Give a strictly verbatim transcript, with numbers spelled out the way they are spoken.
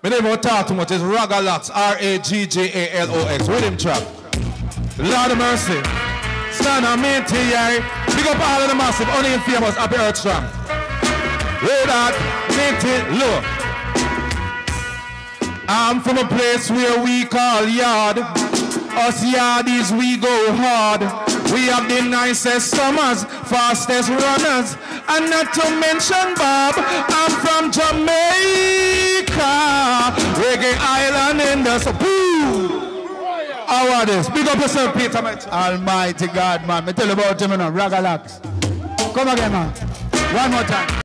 Me never talk too much. It's RAGGA LOX, R A G G A L O X. Rhythm trap. Lord of mercy. Stand on me, T I. Big up all of the massive, only famous, happy earth strong. Roll that, minty, low. I'm from a place where we call yard. Us yardies, we go hard. We have the nicest summers, fastest runners. And not to mention Bob, I'm from Jamaica. Reggae Island in the Boo. How are this? Big up yourself, Peter, mate. Almighty God, man. Me tell you about him, you know, RAGGA LOX. Come again, man. One more time.